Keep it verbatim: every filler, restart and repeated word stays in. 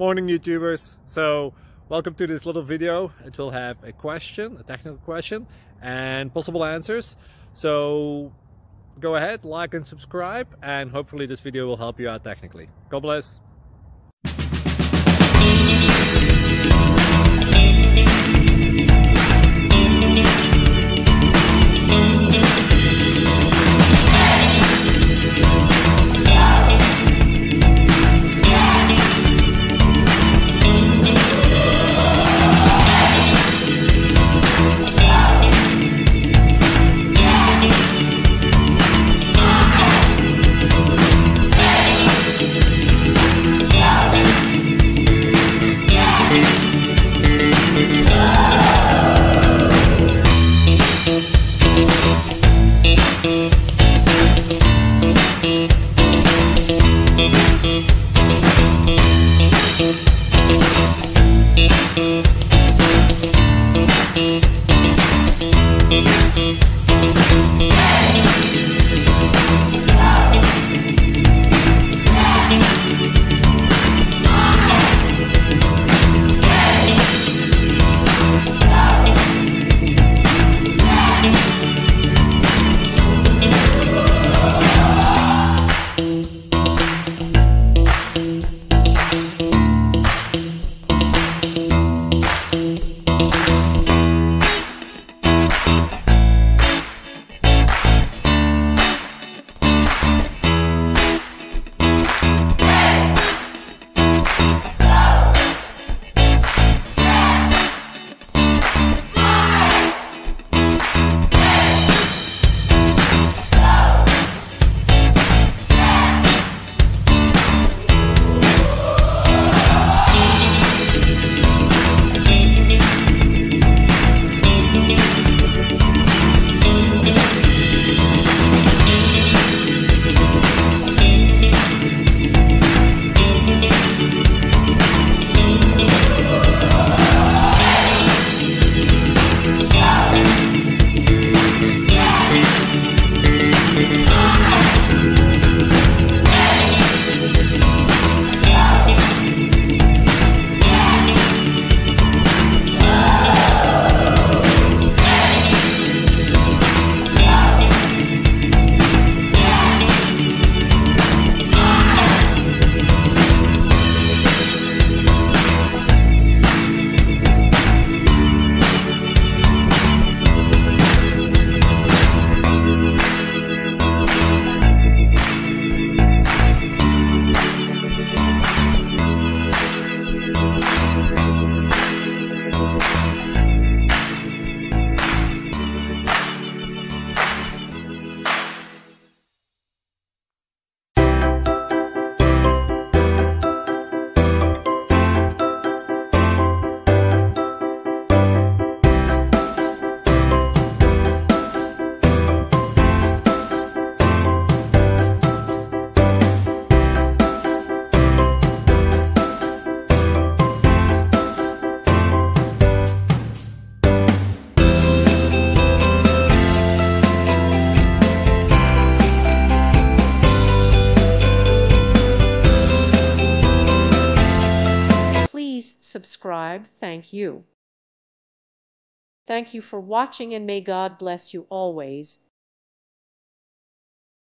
Morning YouTubers. So welcome to this little video. It will have a question, a technical question, and possible answers. So go ahead, like and subscribe, and hopefully this video will help you out technically. God bless. Please subscribe. Thank you. Thank you for watching, and may God bless you always.